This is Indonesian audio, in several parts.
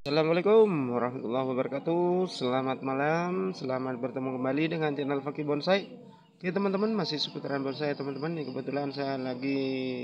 Assalamualaikum warahmatullahi wabarakatuh. Selamat malam, selamat bertemu kembali dengan channel Fakih Bonsai. Oke teman-teman, masih seputaran bonsai teman-teman. Ini kebetulan saya lagi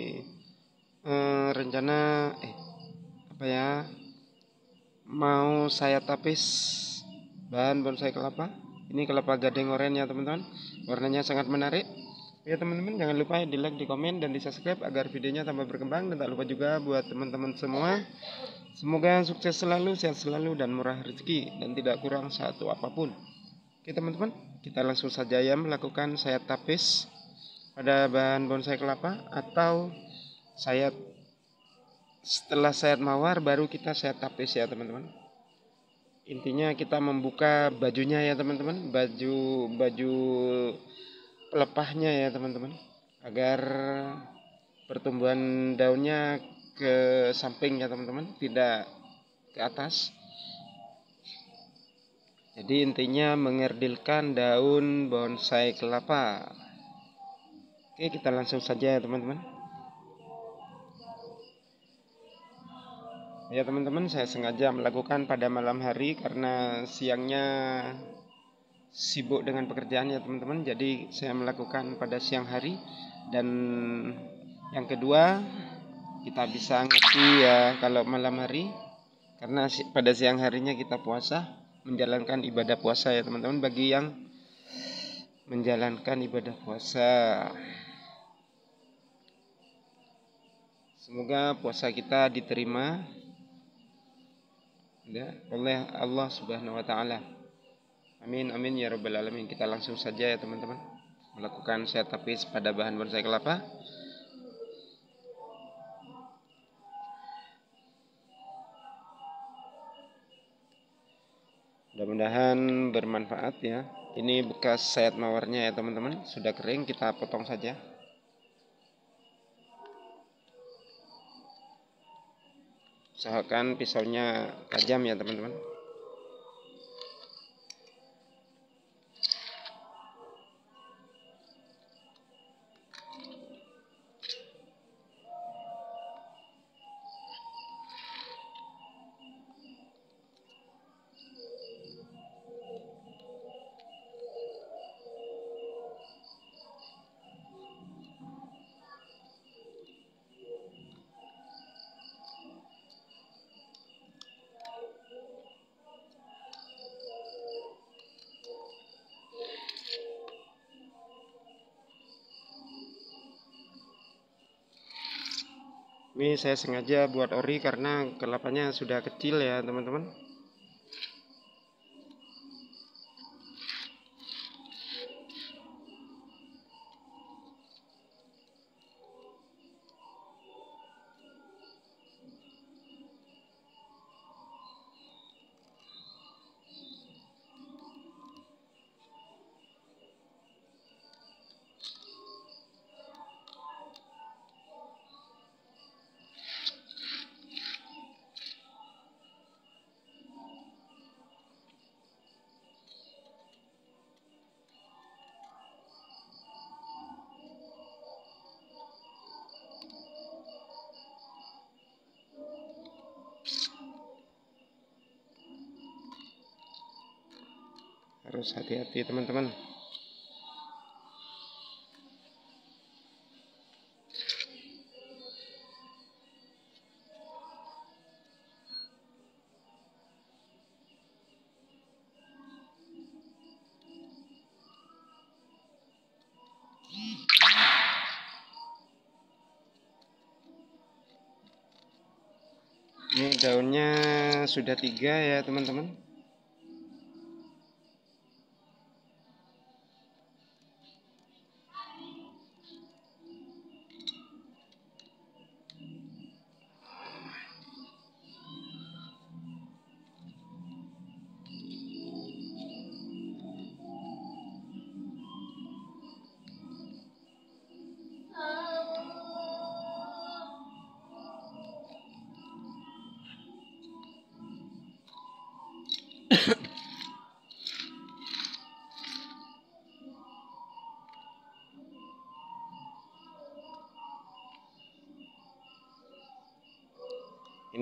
rencana apa ya, mau saya tapis bahan bonsai kelapa. Ini kelapa gading oren ya teman-teman. Warnanya sangat menarik. Ya teman-teman, jangan lupa di like, di komen, dan di subscribe agar videonya tambah berkembang. Dan tak lupa juga buat teman-teman semua, semoga sukses selalu, sehat selalu, dan murah rezeki, dan tidak kurang satu apapun. Oke teman-teman, kita langsung saja ya melakukan sayat tapis pada bahan bonsai kelapa, atau sayat setelah sayat mawar baru kita sayat tapis ya teman-teman. Intinya kita membuka bajunya ya teman-teman, baju pelepahnya ya teman-teman, agar pertumbuhan daunnya ke samping ya teman-teman, tidak ke atas. Jadi intinya mengerdilkan daun bonsai kelapa. Oke, kita langsung saja ya teman-teman. Ya teman-teman, saya sengaja melakukan pada malam hari karena siangnya sibuk dengan pekerjaan ya teman-teman. Jadi saya melakukan pada siang hari. Dan yang kedua, kita bisa ngerti ya kalau malam hari, karena pada siang harinya kita puasa, menjalankan ibadah puasa ya teman-teman. Bagi yang menjalankan ibadah puasa, semoga puasa kita diterima ya oleh Allah Subhanahu wa taala. Amin amin ya rabbal alamin. Kita langsung saja ya teman-teman melakukan sayat tapis pada bahan bonsai kelapa. Mudah-mudahan bermanfaat ya. Ini bekas sayat mawarnya ya teman-teman, sudah kering, kita potong saja. Usahakan pisaunya tajam ya teman-teman. Ini saya sengaja buat ori karena kelapanya sudah kecil ya teman-teman. Harus hati-hati teman-teman. Ini daunnya sudah 3 ya teman-teman.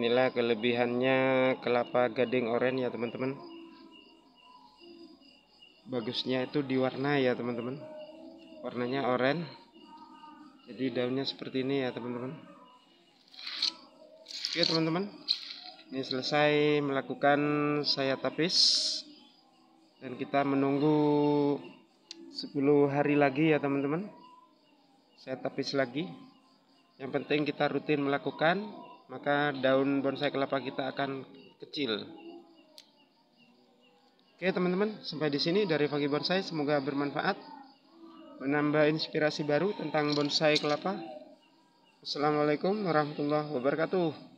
Inilah kelebihannya kelapa gading oren ya teman-teman. Bagusnya itu di warna ya teman-teman. Warnanya oren. Jadi daunnya seperti ini ya teman-teman. Oke teman-teman, ini selesai melakukan saya tapis. Dan kita menunggu 10 hari lagi ya teman-teman. Saya tapis lagi. Yang penting kita rutin melakukan, maka daun bonsai kelapa kita akan kecil. Oke teman-teman, sampai di sini dari Fagi Bonsai. Semoga bermanfaat, menambah inspirasi baru tentang bonsai kelapa. Assalamualaikum warahmatullahi wabarakatuh.